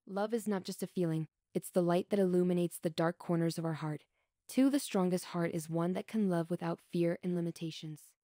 Love is not just a feeling, it's the light that illuminates the dark corners of our heart. 2. The strongest heart is one that can love without fear and limitations.